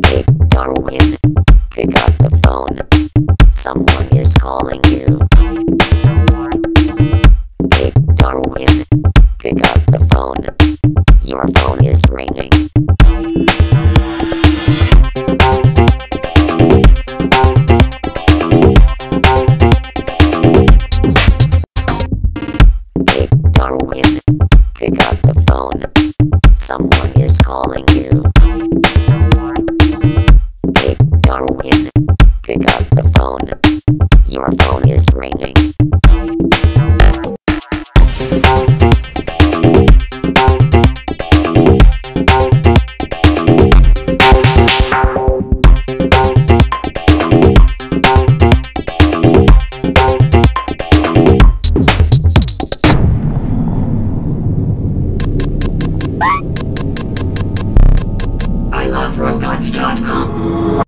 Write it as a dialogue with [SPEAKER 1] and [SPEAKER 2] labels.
[SPEAKER 1] Hey, Darwin, pick up the phone. Someone is calling you. Hey, Darwin, pick up the phone. Your phone is ringing. Hey, Darwin, pick up the phone. Someone is calling you. Hey, Darwin, pick up the phone. Your phone is ringing.
[SPEAKER 2] iLoveRobots.com